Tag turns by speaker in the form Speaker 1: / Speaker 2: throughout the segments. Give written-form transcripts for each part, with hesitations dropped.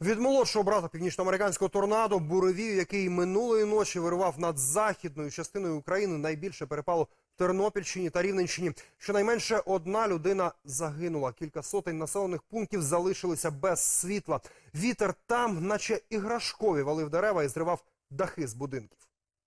Speaker 1: Від молодшого брата північноамериканського торнадо буревію, який минулої ночі вирував над західною частиною України, найбільше перепало в Тернопільщині та Рівненщині. Щонайменше одна людина загинула. Кілька сотень населених пунктів залишилися без світла. Вітер там, наче іграшкові, валив дерева і зривав дахи з будинків.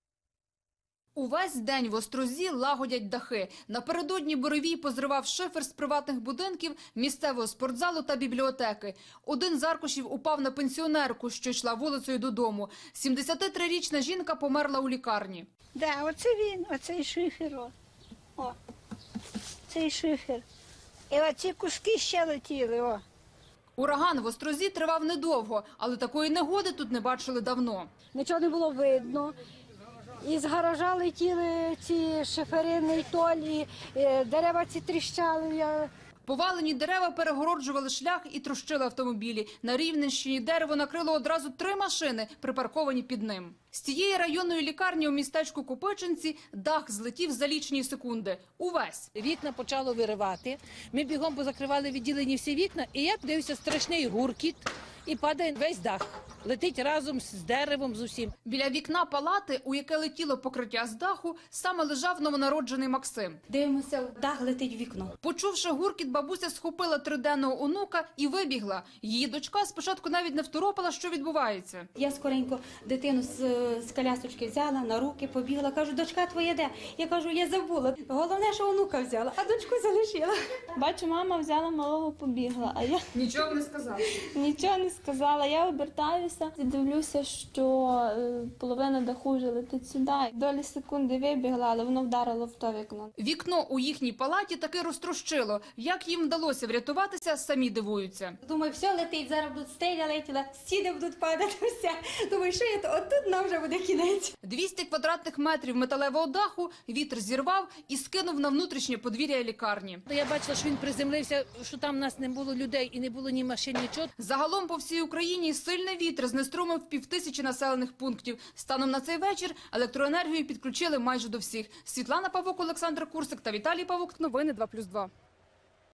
Speaker 2: Увесь день в Острозі лагодять дахи. Напередодні буревій позривав шифер з приватних будинків, місцевого спортзалу та бібліотеки. Один з аркушів упав на пенсіонерку, що йшла вулицею додому. 73-річна жінка померла у лікарні.
Speaker 3: Да, оце він, оцей шифер. О, цей шифер. І оці куски ще летіли, о.
Speaker 2: Ураган в Острозі тривав недовго, але такої негоди тут не бачили давно.
Speaker 4: Нічого не було видно. Із гаража летіли ці шиферини, толі, дерева ці тріщали.
Speaker 2: Повалені дерева перегороджували шлях і трощили автомобілі. На Рівненщині дерево накрило одразу 3 машини, припарковані під ним. З цієї районної лікарні у містечку Копичинці дах злетів за лічені секунди. Увесь.
Speaker 5: Вікна почало виривати. Ми бігом позакривали відділені всі вікна, і я дивився страшний гуркіт, і падає весь дах. Летить разом з деревом, з усім.
Speaker 2: Біля вікна палати, у яке летіло покриття з даху, саме лежав новонароджений Максим.
Speaker 6: Дивимося, дах летить в вікно.
Speaker 2: Почувши гуркіт, бабуся схопила 3-денного онука і вибігла. Її дочка спочатку навіть не второпала, що відбувається.
Speaker 6: Я скоренько дитину з колясочки взяла, на руки побігла. Кажу, дочка твоя де? Я кажу, я забула. Головне, що онука взяла, а дочку залишила.
Speaker 7: Бачу, мама взяла малого, побігла, а я
Speaker 2: Нічого не сказала.
Speaker 7: нічого не сказала. Я обертаюся і дивлюся, що половина даху вже летить сюди. Долі секунди вибігла, але воно вдарило в то вікно.
Speaker 2: Вікно у їхній палаті таки розтрощило. Як їм вдалося врятуватися, самі дивуються.
Speaker 6: Думаю, все летить, зараз будуть стеля летіла, стіни будуть падати, все. Думаю, що я то, отут нам вже буде кінець.
Speaker 2: 200 квадратних метрів металевого даху вітер зірвав і скинув на внутрішнє подвір'я лікарні.
Speaker 5: Я бачила, що він приземлився, що там в нас не було людей і не було ні машин, нічого.
Speaker 2: Загалом по всій Україні сильний вітер знеструмив 5000 населених пунктів. Станом на цей вечір електроенергію підключили майже до всіх. Світлана Павук, Олександр Курсик та Віталій Павук. Новини 2+2.